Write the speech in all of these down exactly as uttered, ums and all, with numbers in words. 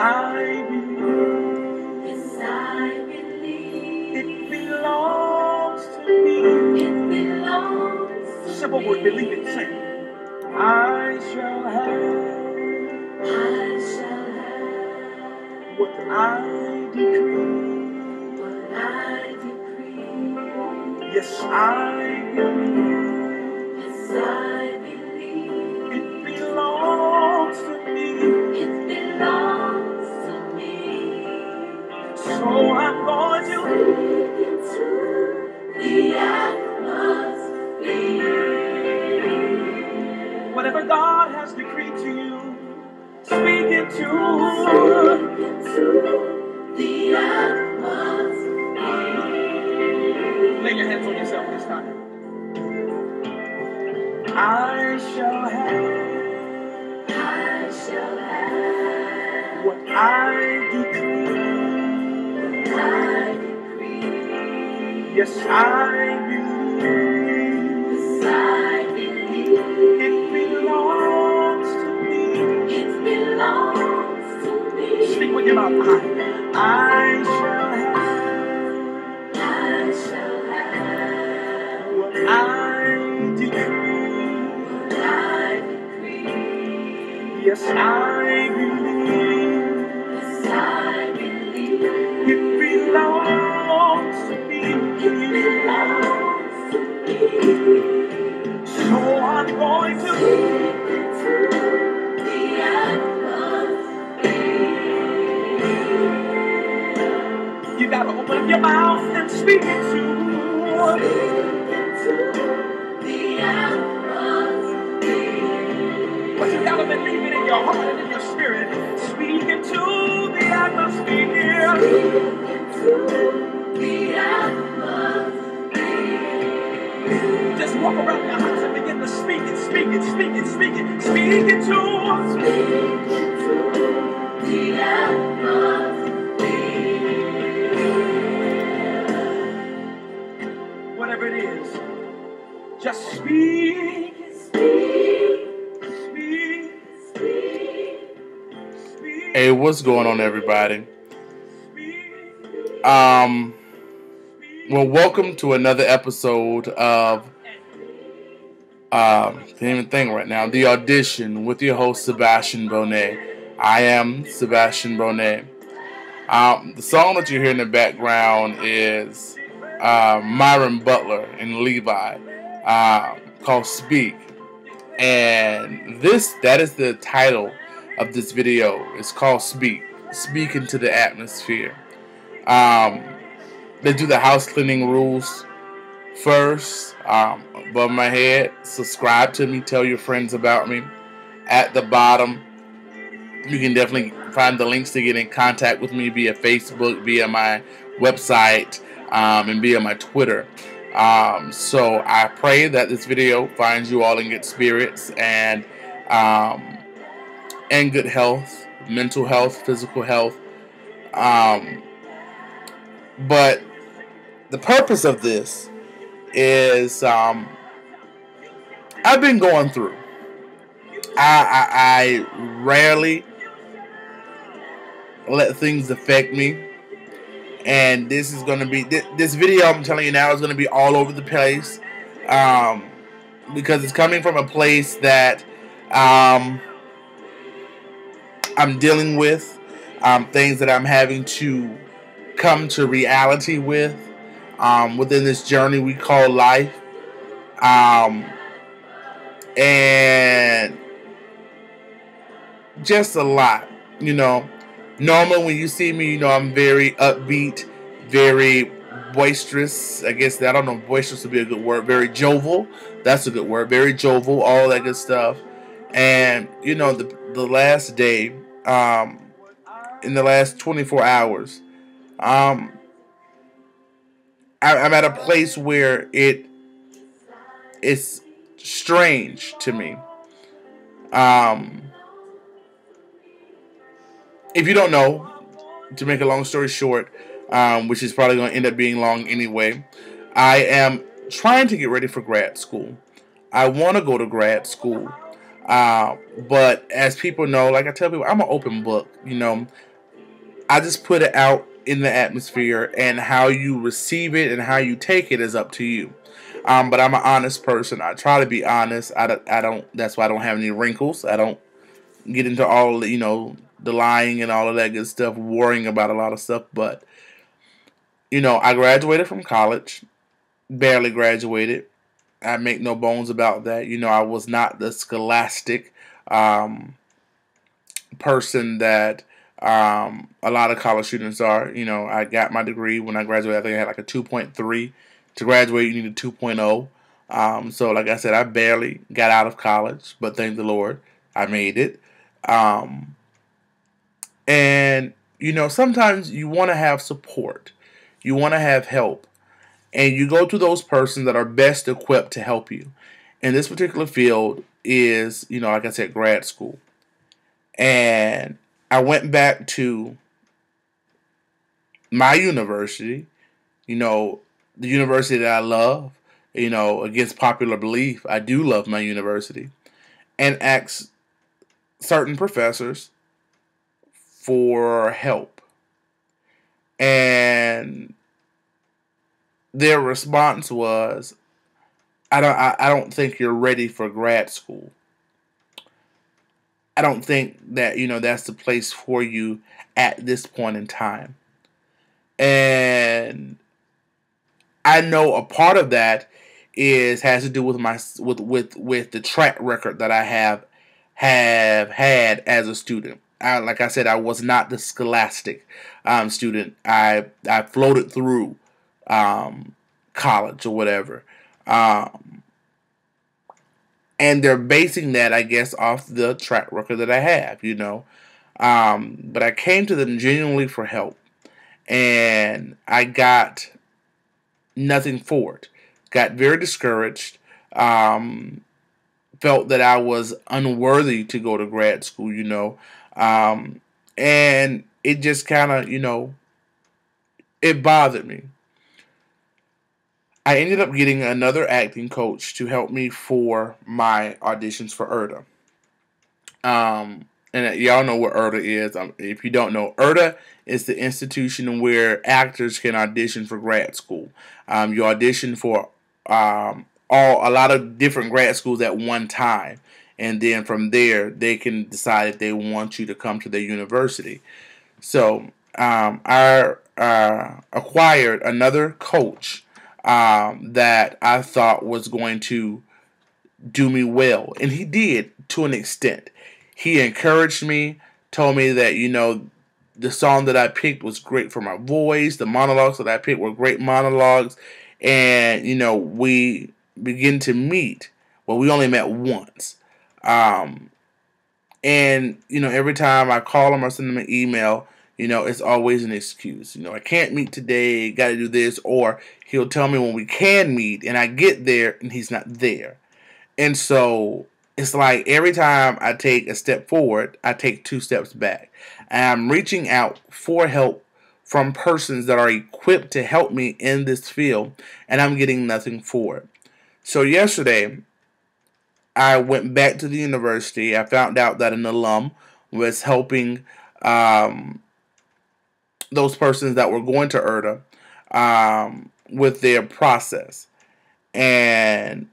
I believe. Yes, I believe. It belongs to me. It belongs to Simple word, believe it, say. I shall have I shall have what I decree. what I decree. Yes, I believe. Yes, I believe. It belongs to me. It belongs to me. So I'm going to Speak into the atmosphere. whatever God has decreed to you. Speak it to. Speak into the atmosphere. Lay your hands on yourself this time. I shall have I shall have what I decree. what I decree. Yes, I believe. Yes, I believe. It belongs to me. It belongs to me. Speak with your mouth. I, I shall have I shall have what I decree. what I decree. Yes, I believe. Yes, I believe. It belongs to me. It belongs to me. So I'm going to. Speak into the atmosphere. You gotta open up your mouth and speak it to. Speak into the atmosphere. But you gotta believe it in your heart and in your spirit. Speak into the atmosphere. Speak into the atmosphere. Just walk around your house and begin to speak it, speak it, speak it, speak it, speak it to. Speak into the atmosphere. Whatever it is, just speak it, Speak, speak, speak, speak. Hey, what's going on, everybody? Speak, Um, well, welcome to another episode of um, can't even think right now. The Audition with your host Sebastian Bonet. I am Sebastian Bonet. Um, the song that you hear in the background is uh, Myron Butler and Levi, uh, called "Speak," and this that is the title of this video. It's called "Speak." Speak into the atmosphere. Um, they do the house cleaning rules first. Um, above my head, subscribe to me. Tell your friends about me. At the bottom, you can definitely find the links to get in contact with me via Facebook, via my website, um, and via my Twitter. Um, so I pray that this video finds you all in good spirits and um, and good health, mental health, physical health. Um, but the purpose of this is um, I've been going through. I, I, I rarely let things affect me, and this is gonna be this, this video I'm telling you now is gonna be all over the place, um, because it's coming from a place that um, I'm dealing with, um, things that I'm having to come to reality with um, within this journey we call life, um, and just a lot, you know. Normally, when you see me, you know, I'm very upbeat, very boisterous. I guess I don't know, boisterous would be a good word. Very jovial. That's a good word. Very jovial, all that good stuff. And you know, the the last day, um, in the last twenty-four hours, um, I, I'm at a place where it it's strange to me. Um, if you don't know, to make a long story short, um, which is probably going to end up being long anyway, I am trying to get ready for grad school. I want to go to grad school. Uh, but as people know, like I tell people, I'm an open book. You know, I just put it out in the atmosphere, and how you receive it and how you take it is up to you. Um, but I'm an honest person. I try to be honest. I don't, I don't. That's why I don't have any wrinkles. I don't get into all the, you know, the lying and all of that good stuff, worrying about a lot of stuff. But you know, I graduated from college, barely graduated. I make no bones about that. You know, I was not the scholastic um, person that um, a lot of college students are. You know, I got my degree when I graduated. I think I had like a two point three. To graduate, you need a two point oh. Um, so, like I said, I barely got out of college, but thank the Lord, I made it. Um, and, you know, sometimes you want to have support. You want to have help. And you go to those persons that are best equipped to help you. And this particular field is, you know, like I said, grad school. And I went back to my university, you know, the university that I love, you know, against popular belief, I do love my university, and asked certain professors for help. And their response was, I don't I, I don't think you're ready for grad school. I don't think that, you know, that's the place for you at this point in time. And I know a part of that is has to do with my with with with the track record that I have have had as a student. I, like I said, I was not the scholastic um, student. I I floated through um, college or whatever, um, and they're basing that, I guess, off the track record that I have. You know, um, but I came to them genuinely for help, and I got nothing for it. Got very discouraged. Um, felt that I was unworthy to go to grad school, you know. Um, and it just kind of, you know, it bothered me. I ended up getting another acting coach to help me for my auditions for I R D A. Um, and y'all know what I R D A is. Um, if you don't know, I R D A is the institution where actors can audition for grad school. Um, you audition for um, all a lot of different grad schools at one time, and then from there they can decide if they want you to come to their university. So um, I uh, acquired another coach um, that I thought was going to do me well, and he did to an extent. He encouraged me, told me that, you know, the song that I picked was great for my voice. The monologues that I picked were great monologues. And, you know, we begin to meet. Well, we only met once. Um, and, you know, every time I call him or send him an email, you know, it's always an excuse. You know, I can't meet today, got to do this. Or he'll tell me when we can meet, and I get there, and he's not there. And so it's like every time I take a step forward, I take two steps back. And I'm reaching out for help from persons that are equipped to help me in this field, and I'm getting nothing for it. So yesterday, I went back to the university. I found out that an alum was helping um, those persons that were going to I R D A um, with their process. And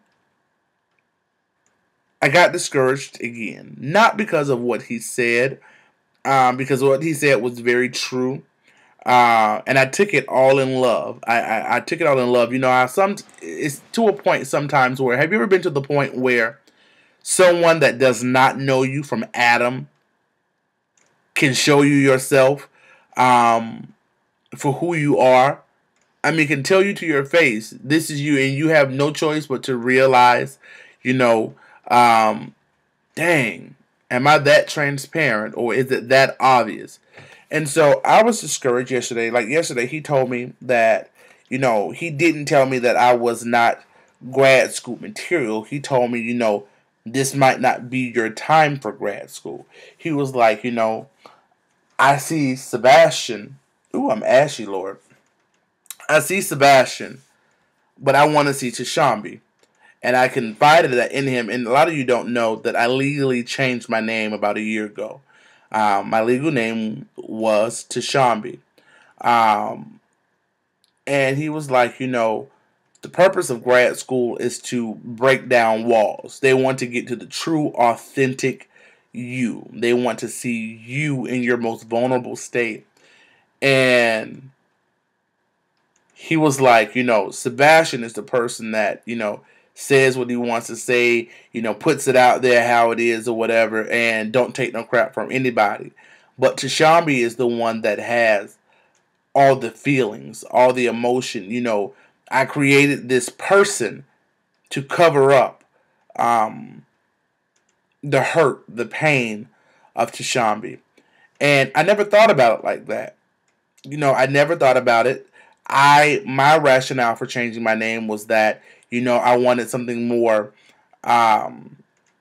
I got discouraged again, not because of what he said, um, because what he said was very true, uh, and I took it all in love. I, I, I took it all in love. You know, I some it's to a point sometimes where, have you ever been to the point where someone that does not know you from Adam can show you yourself um, for who you are? I mean, can tell you to your face, this is you, and you have no choice but to realize, you know, Um, dang, am I that transparent, or is it that obvious? And so I was discouraged yesterday. Like yesterday, he told me that, you know, he didn't tell me that I was not grad school material. He told me, you know, this might not be your time for grad school. He was like, you know, I see Sebastian. Ooh, I'm ashy, Lord. I see Sebastian, but I want to see Tashambi. And I confided that in him. And a lot of you don't know that I legally changed my name about a year ago. Um, my legal name was Tashambi. Um, and he was like, you know, the purpose of grad school is to break down walls. They want to get to the true, authentic you. They want to see you in your most vulnerable state. And he was like, you know, Sebastian is the person that, you know, says what he wants to say, you know, puts it out there how it is or whatever, and don't take no crap from anybody. But Tashambi is the one that has all the feelings, all the emotion. You know, I created this person to cover up um, the hurt, the pain of Tashambi. And I never thought about it like that. You know, I never thought about it. I my rationale for changing my name was that, you know, I wanted something more, um,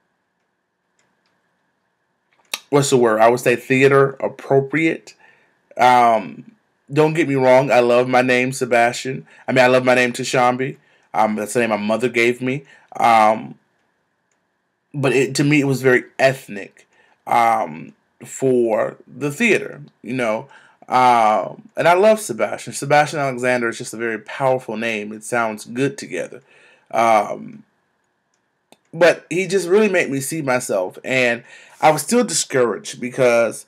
what's the word? I would say theater appropriate. Um, don't get me wrong. I love my name, Sebastian. I mean, I love my name, Tashambi. Um, that's the name my mother gave me. Um, but it, to me, it was very ethnic um, for the theater, you know. Um, and I love Sebastian. Sebastian Alexander is just a very powerful name. It sounds good together. Um, but he just really made me see myself. And I was still discouraged because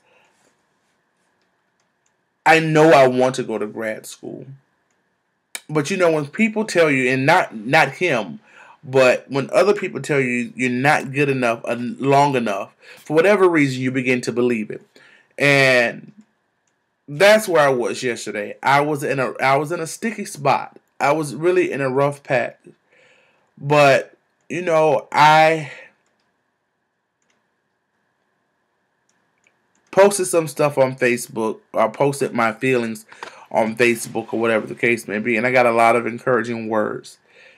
I know I want to go to grad school. But you know, when people tell you, and not not him, but when other people tell you you're not good enough, uh, long enough, for whatever reason, you begin to believe it. And that's where I was yesterday. I was in a I was in a sticky spot. I was really in a rough patch. But, you know, I posted some stuff on Facebook. I posted my feelings on Facebook or whatever the case may be. And I got a lot of encouraging words.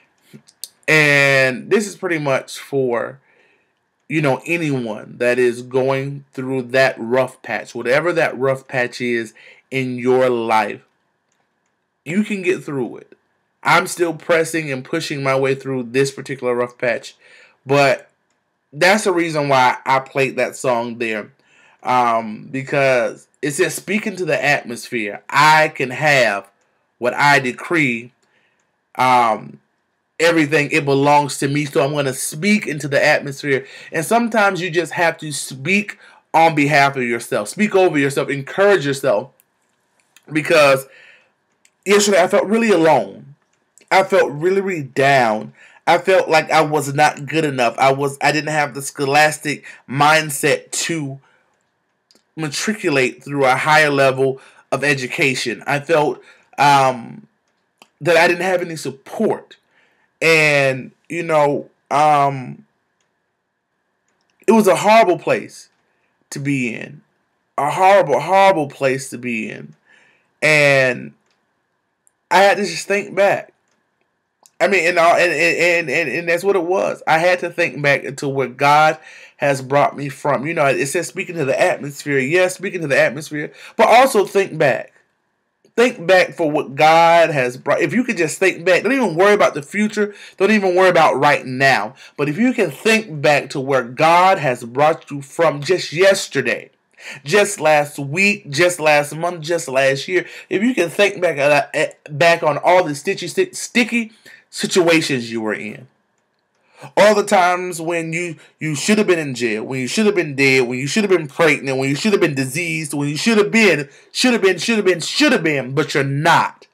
And this is pretty much for, you know, anyone that is going through that rough patch. Whatever that rough patch is in your life, you can get through it. I'm still pressing and pushing my way through this particular rough patch. But that's the reason why I played that song there. Um, because it says, speaking to the atmosphere, I can have what I decree. Um, everything, it belongs to me. So I'm going to speak into the atmosphere. And sometimes you just have to speak on behalf of yourself. Speak over yourself. Encourage yourself. Because yesterday I felt really alone. I felt really, really down. I felt like I was not good enough. I was I didn't have the scholastic mindset to matriculate through a higher level of education. I felt um, that I didn't have any support. And, you know, um, it was a horrible place to be in. A horrible, horrible place to be in. And I had to just think back. I mean, and, and, and, and, and that's what it was. I had to think back into where God has brought me from. You know, it says speaking to the atmosphere. Yes, speaking to the atmosphere. But also think back. Think back for what God has brought. If you could just think back. Don't even worry about the future. Don't even worry about right now. But if you can think back to where God has brought you from just yesterday, just last week, just last month, just last year. If you can think back uh, back on all the stitchy, sticky situations you were in. All the times when you, you should have been in jail, when you should have been dead, when you should have been pregnant, when you should have been diseased, when you should have been, should have been, should have been, should have been, but you're not.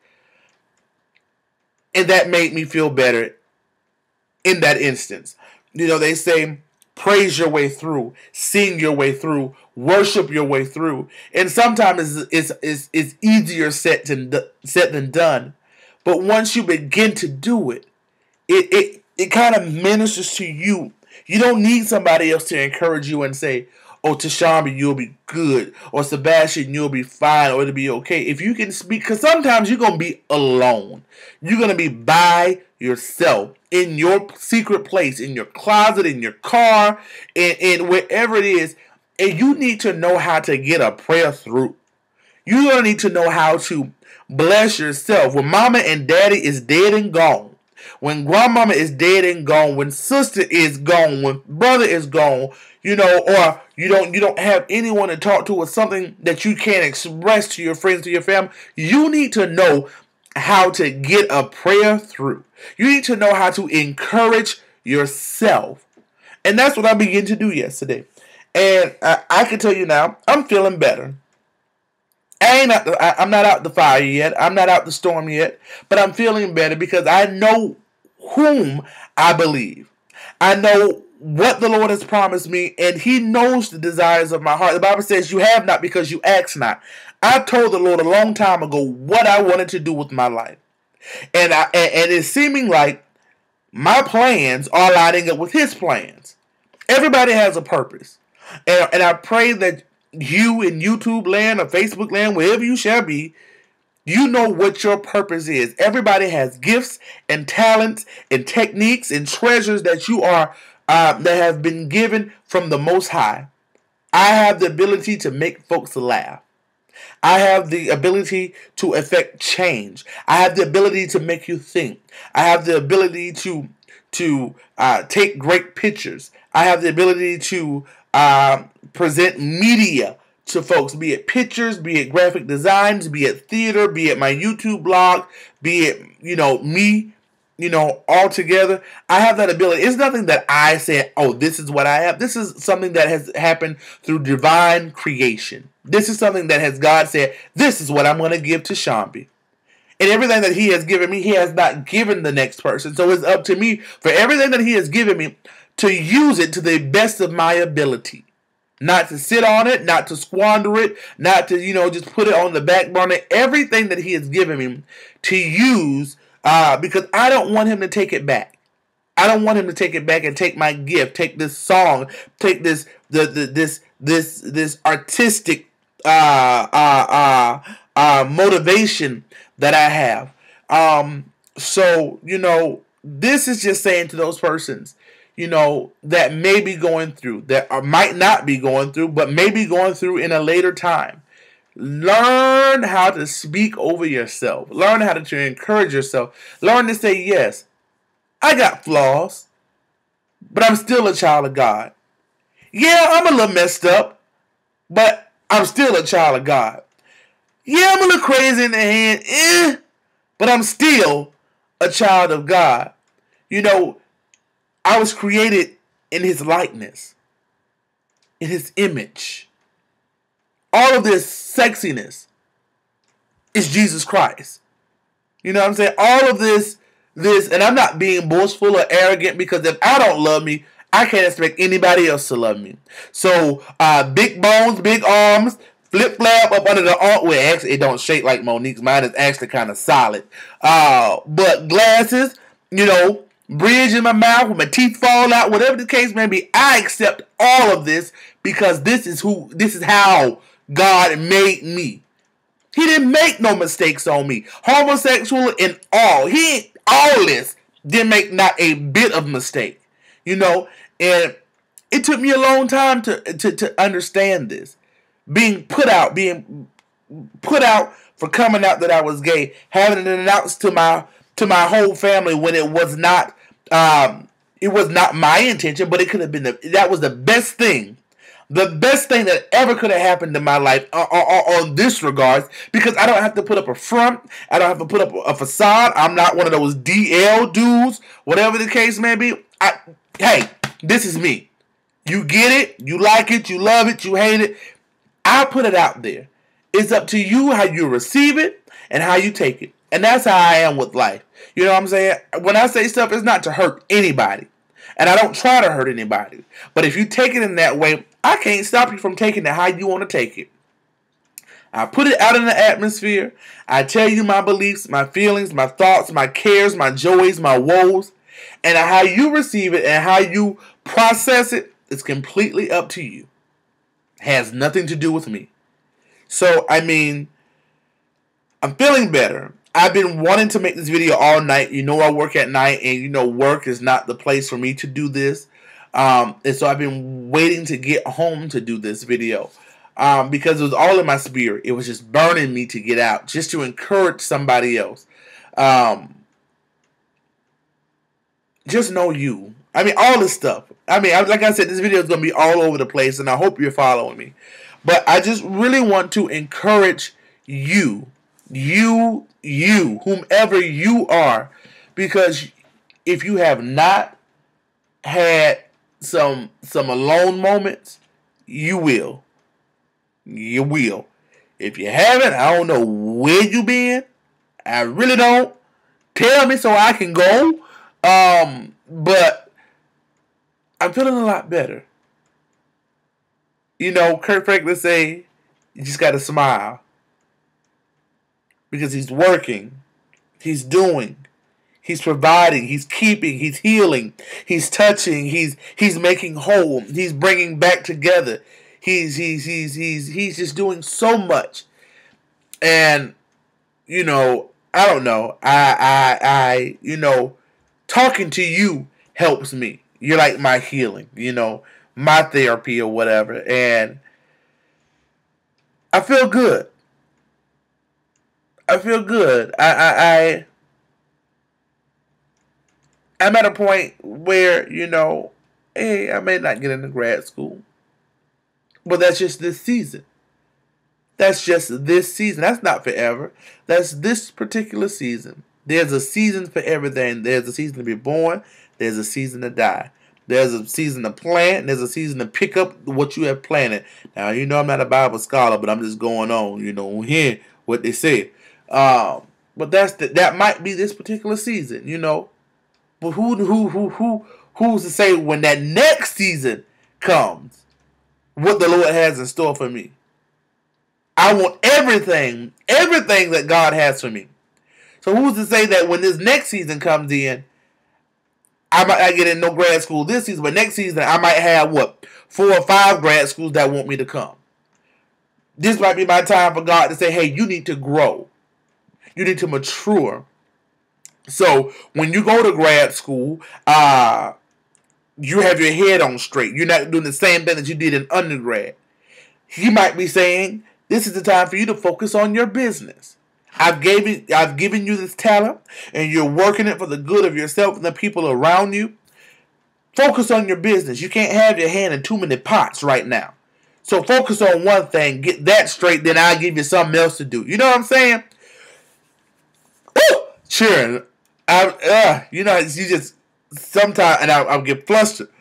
And that made me feel better in that instance. You know, they say, praise your way through, sing your way through, worship your way through. And sometimes it's, it's, it's, it's easier said than, said than done. But once you begin to do it, it, it, it kind of ministers to you. You don't need somebody else to encourage you and say, oh, Tashambi, you'll be good. Or Sebastian, you'll be fine. Or it'll be okay. If you can speak, because sometimes you're going to be alone. You're going to be by yourself in your secret place, in your closet, in your car, and, and wherever it is. And you need to know how to get a prayer through. You're going to need to know how to bless yourself. When mama and daddy is dead and gone, When grandmama is dead and gone, when sister is gone, when brother is gone, you know, or you don't you don't have anyone to talk to, or something that you can't express to your friends, to your family, you need to know how to get a prayer through. You need to know how to encourage yourself. And that's what I began to do yesterday. And I, I can tell you now, I'm feeling better. I ain't out the, I, I'm not out the fire yet. I'm not out the storm yet. But I'm feeling better because I know whom I believe. I know what the Lord has promised me, and He knows the desires of my heart. The Bible says you have not because you ask not. I told the Lord a long time ago what I wanted to do with my life. And, I, and, and it's seeming like my plans are lining up with His plans. Everybody has a purpose. And, and I pray that you in YouTube land or Facebook land, wherever you shall be, you know what your purpose is. Everybody has gifts and talents and techniques and treasures that you are uh, that have been given from the Most High. I have the ability to make folks laugh. I have the ability to affect change. I have the ability to make you think. I have the ability to to uh, take great pictures. I have the ability to uh, present media to folks, be it pictures, be it graphic designs, be it theater, be it my YouTube blog, be it, you know, me, you know, all together. I have that ability. It's nothing that I say, oh, this is what I have. This is something that has happened through divine creation. This is something that has God said, this is what I'm going to give to Shambi. And everything that He has given me, He has not given the next person. So it's up to me for everything that He has given me to use it to the best of my ability. Not to sit on it, not to squander it, not to, you know, just put it on the back burner. Everything that He has given me to use, uh, because I don't want Him to take it back. I don't want Him to take it back and take my gift, take this song, take this the, the this this this artistic uh, uh, uh, uh, motivation that I have. Um, so, you know, this is just saying to those persons, you know, that may be going through, that are, might not be going through, but may be going through in a later time. Learn how to speak over yourself. Learn how to encourage yourself. Learn to say, yes, I got flaws, but I'm still a child of God. Yeah, I'm a little messed up, but I'm still a child of God. Yeah, I'm a little crazy in the head, eh, but I'm still a child of God. You know, I was created in His likeness, in His image. All of this sexiness is Jesus Christ. You know what I'm saying? All of this, this, and I'm not being boastful or arrogant, because if I don't love me, I can't expect anybody else to love me. So, uh, big bones, big arms, flip flap up under the arm. Well, actually, it don't shake like Monique's. Mine is actually kind of solid. Uh, but glasses, you know, bridge in my mouth, when my teeth fall out, whatever the case may be, I accept all of this because this is who, this is how God made me. He didn't make no mistakes on me. Homosexual and all. He, all this, didn't make not a bit of mistake. You know, and it took me a long time to, to, to understand this. Being put out, being put out for coming out that I was gay, having it announced to my to my whole family when it was not um, it was not my intention, but it could have been the, that was the best thing. The best thing that ever could have happened in my life on, on, on this regards, because I don't have to put up a front. I don't have to put up a facade. I'm not one of those D L dudes, whatever the case may be. I, hey, this is me. You get it. You like it. You love it. You hate it. I put it out there. It's up to you how you receive it and how you take it. And that's how I am with life. You know what I'm saying? When I say stuff, it's not to hurt anybody. And I don't try to hurt anybody. But if you take it in that way, I can't stop you from taking it how you want to take it. I put it out in the atmosphere. I tell you my beliefs, my feelings, my thoughts, my cares, my joys, my woes. And how you receive it and how you process it is completely up to you. It has nothing to do with me. So, I mean, I'm feeling better. I've been wanting to make this video all night. You know I work at night, and you know work is not the place for me to do this. Um, and so I've been waiting to get home to do this video. Um, because it was all in my spirit. It was just burning me to get out. Just to encourage somebody else. Um, just know you. I mean, all this stuff. I mean, like I said, this video is going to be all over the place, and I hope you're following me. But I just really want to encourage you, you, you, whomever you are, because if you have not had some some alone moments, you will. You will. If you haven't, I don't know where you been. I really don't. Tell me so I can go. Um, but I'm feeling a lot better. You know, Kirk Franklin say, you just got to smile. Because he's working. He's doing. He's providing. He's keeping. He's healing. He's touching. He's he's making whole. He's bringing back together. He's he's he's he's he's just doing so much. And you know, I don't know. I I I you know, talking to you helps me. You're like my healing, you know, my therapy or whatever. And I feel good. I feel good. I I, I I'm at a point where, you know, hey, I may not get into grad school. But that's just this season. That's just this season. That's not forever. That's this particular season. There's a season for everything. There's a season to be born. There's a season to die. There's a season to plant. And there's a season to pick up what you have planted. Now, you know I'm not a Bible scholar, but I'm just going on, you know, hearing what they say. Um, but that's the, that might be this particular season, you know. But who who who who who's to say when that next season comes, what the Lord has in store for me? I want everything, everything that God has for me. So who's to say that when this next season comes in, I might not get in no grad school this season, but next season I might have what, four or five grad schools that want me to come. This might be my time for God to say, hey, you need to grow. You need to mature. So when you go to grad school, uh, you have your head on straight. You're not doing the same thing that you did in undergrad. He might be saying, this is the time for you to focus on your business. I've given, I've given you this talent, and you're working it for the good of yourself and the people around you. Focus on your business. You can't have your hand in too many pots right now. So focus on one thing, get that straight, then I'll give you something else to do. You know what I'm saying? Woo! Cheering. I, uh, you know, you just, sometimes, and I, I'll get flustered.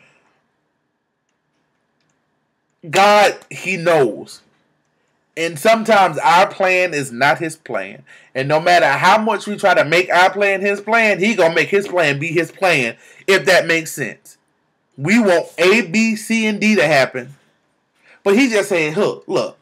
God, He knows. And sometimes our plan is not His plan. And no matter how much we try to make our plan His plan, He gonna make His plan be His plan, if that makes sense. We want A, B, C, and D to happen. But He just saying, look, look.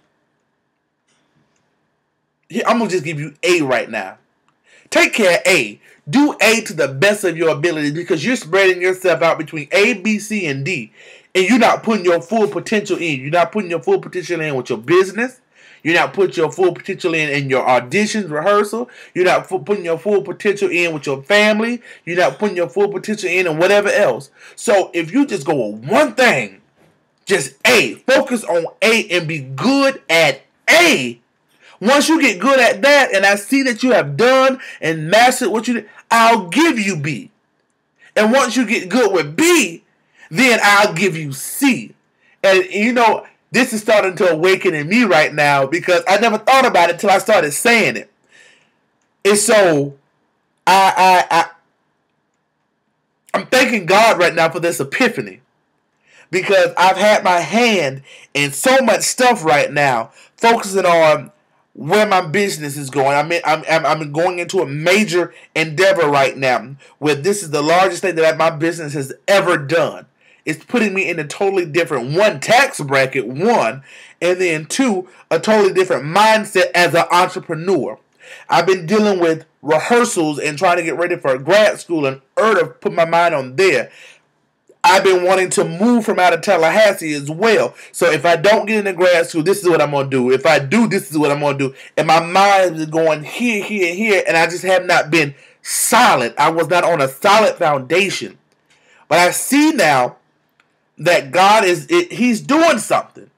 I'm gonna just give you A right now. Take care of A. Do A to the best of your ability, because you're spreading yourself out between A, B, C, and D. And you're not putting your full potential in. You're not putting your full potential in with your business. You're not putting your full potential in in your auditions, rehearsal. You're not putting your full potential in with your family. You're not putting your full potential in and whatever else. So if you just go with one thing, just A. Focus on A and be good at A. Once you get good at that, and I see that you have done and mastered what you did, I'll give you B. And once you get good with B, then I'll give you C. And you know, this is starting to awaken in me right now, because I never thought about it until I started saying it. And so, I, I, I, I'm thanking God right now for this epiphany. Because I've had my hand in so much stuff right now, focusing on where my business is going. I mean, I'm, I'm I'm going into a major endeavor right now, where this is the largest thing that my business has ever done. It's putting me in a totally different, one, tax bracket, one, and then two, a totally different mindset as an entrepreneur. I've been dealing with rehearsals and trying to get ready for a grad school, and order to put my mind on there. I've been wanting to move from out of Tallahassee as well. So if I don't get into grad school, this is what I'm going to do. If I do, this is what I'm going to do. And my mind is going here, here, here. And I just have not been solid. I was not on a solid foundation. But I see now that God is, it, He's doing something.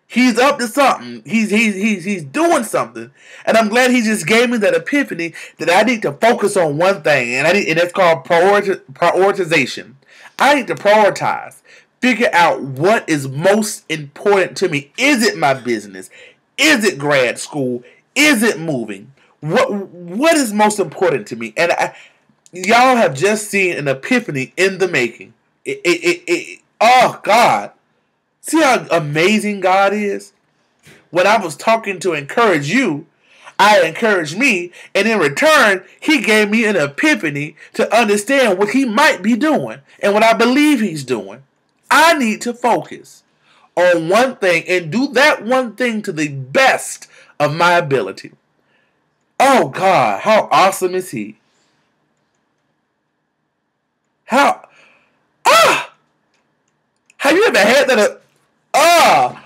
He's up to something. He's he's he's he's doing something, and I'm glad he just gave me that epiphany that I need to focus on one thing, and I need, and it's called priority, prioritization. I need to prioritize, figure out what is most important to me. Is it my business? Is it grad school? Is it moving? What what is most important to me? And I, y'all have just seen an epiphany in the making. It, it, it, it, oh God. See how amazing God is? When I was talking to encourage you, I encouraged me, and in return, he gave me an epiphany to understand what he might be doing and what I believe he's doing. I need to focus on one thing and do that one thing to the best of my ability. Oh God, how awesome is he? How, ah! Have you ever had that? Uh, ah!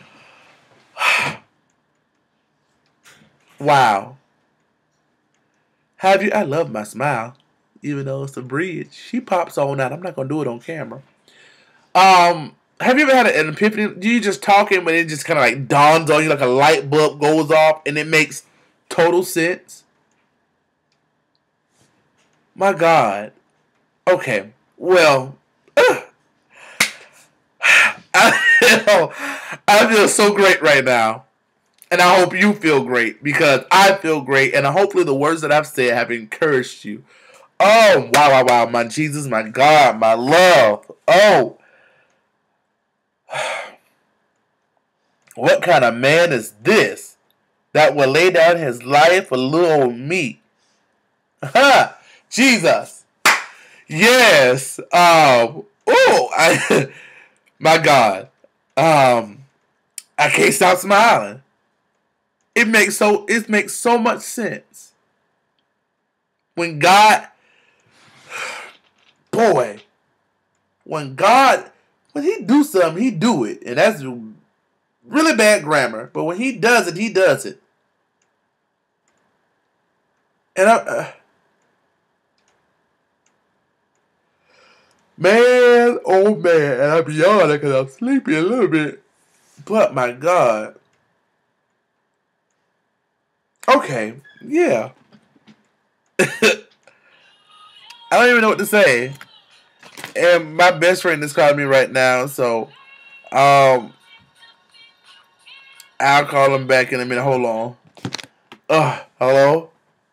Wow. Have you? I love my smile, even though it's a bridge. She pops on out. I'm not gonna do it on camera. Um, have you ever had an epiphany? Do you just talking, but it just kind of like dawns on you, like a light bulb goes off, and it makes total sense? My God. Okay. Well, ugh. I feel, I feel so great right now. And I hope you feel great, because I feel great, and hopefully the words that I've said have encouraged you. Oh, wow, wow, wow, my Jesus, my God, my love. Oh. What kind of man is this that will lay down his life for little old me? Ha! Jesus. Yes. Um. Oh, I, my God. Um. I can't stop smiling. It makes so it makes so much sense. When God, boy, when God, when he do something, he do it. And that's really bad grammar. But when he does it, he does it. And I, uh, man, oh man, and I'm yawning because I'm sleepy a little bit. But my God. Okay, yeah. I don't even know what to say. And my best friend is calling me right now, so um, I'll call him back in a minute. Hold on. Uh, hello?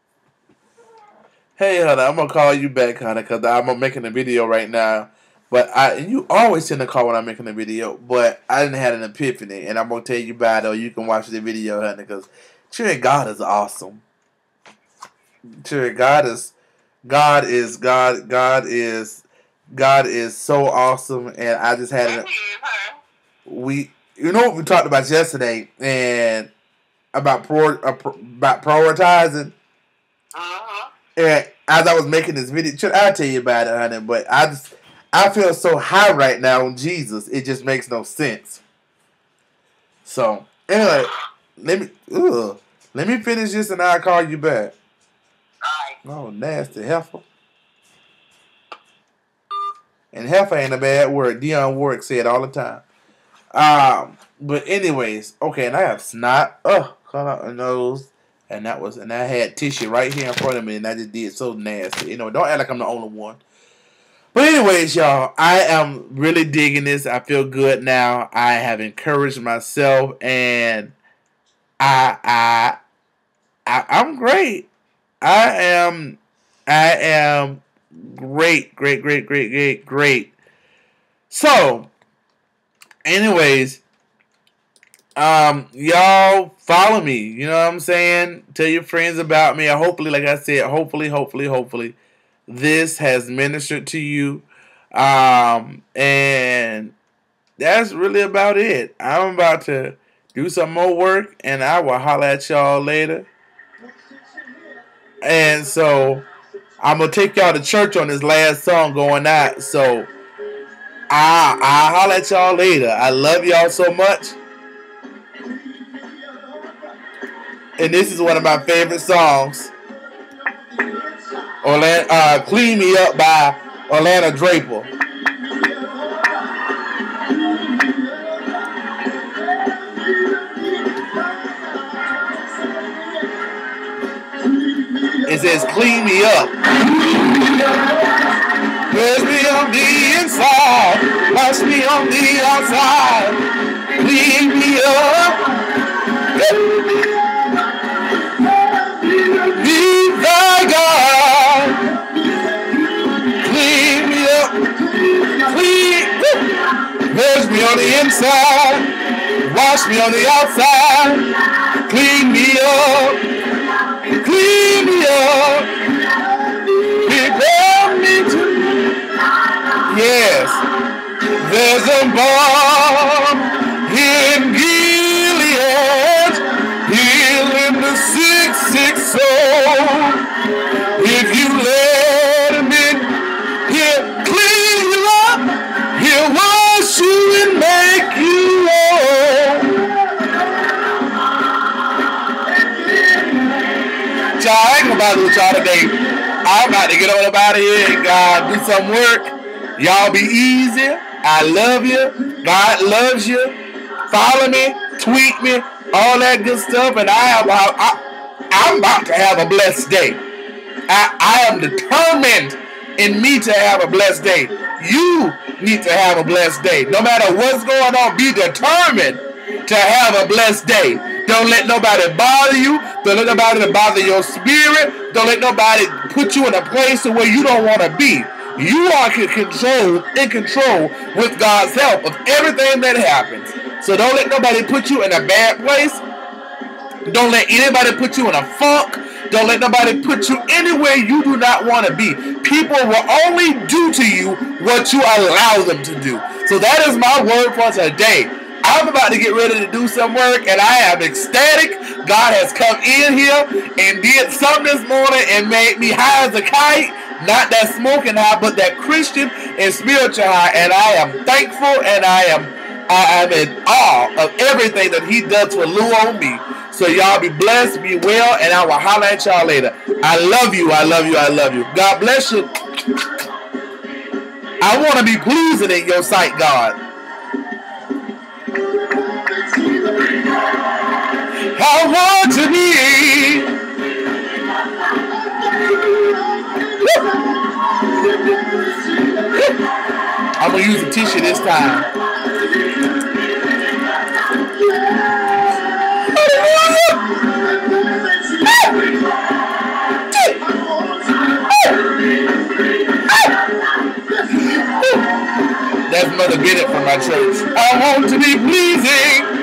Hey, honey, I'm going to call you back, honey, because I'm making a video right now. But I, you always send a call when I'm making a video, but I didn't have an epiphany, and I'm going to tell you about it, or you can watch the video, honey, because sure, God is awesome. Sure, God is, God is, God, God is, God is so awesome, and I just had it. We, you know what we talked about yesterday, and about pro, uh, pro about prioritizing. Uh-huh. And as I was making this video, I'll tell you about it, honey. But I just, I feel so high right now on Jesus. It just makes no sense. So anyway. Let me ugh. Let me finish this and I'll call you back. All right. Oh, nasty heifer. And heifer ain't a bad word. Dionne Warwick said all the time. Um, but anyways, okay, and I have snot. Oh, cut out my nose. And that was and I had tissue right here in front of me, and I just did so nasty. You know, don't act like I'm the only one. But anyways, y'all, I am really digging this. I feel good now. I have encouraged myself, and I, I, I, I'm great. I am, I am great, great, great, great, great, great. So, anyways, um, y'all follow me. You know what I'm saying? Tell your friends about me. Hopefully, like I said, hopefully, hopefully, hopefully, this has ministered to you. Um, and that's really about it. I'm about to do some more work, and I will holler at y'all later. And so, I'm going to take y'all to church on this last song going out. So, I, I'll holler at y'all later. I love y'all so much. And this is one of my favorite songs. Orlando, uh, Clean Me Up by Orlando Draper. Yeah. It says, clean me up. Purge me on the inside. Wash me on the outside. Clean me up. Be thy God. Clean me up. Clean. Purge me on the inside. Wash me on the outside. Clean me up. Clean me up. Prepare me to. Yes. There's a balm in Gilead, healing the sick, sick soul. If you let him in, he'll clean you up. He'll wash you and make you whole. Y'all, I ain't gonna bother with y'all today. I'm about to get on up out of here and God do some work. Y'all be easy. I love you. God loves you. Follow me, tweet me, all that good stuff, and I am I, I, I'm about to have a blessed day. I, I am determined in me to have a blessed day. You need to have a blessed day. No matter what's going on, be determined to have a blessed day. Don't let nobody bother you. Don't let nobody bother your spirit. Don't let nobody put you in a place where you don't want to be. You are in control, in control with God's help of everything that happens. So don't let nobody put you in a bad place. Don't let anybody put you in a funk. Don't let nobody put you anywhere you do not want to be. People will only do to you what you allow them to do. So that is my word for today. I'm about to get ready to do some work, and I am ecstatic. God has come in here and did something this morning and made me high as a kite. Not that smoking high, but that Christian and spiritual high. And I am thankful, and I am I am in awe of everything that he does to allure on me. So y'all be blessed, be well, and I will holler at y'all later. I love you, I love you, I love you. God bless you. I want to be pleasing in your sight, God. I want to be. I'm going to use a tissue this time. That's Mother Bennett from my church. I want to be pleasing.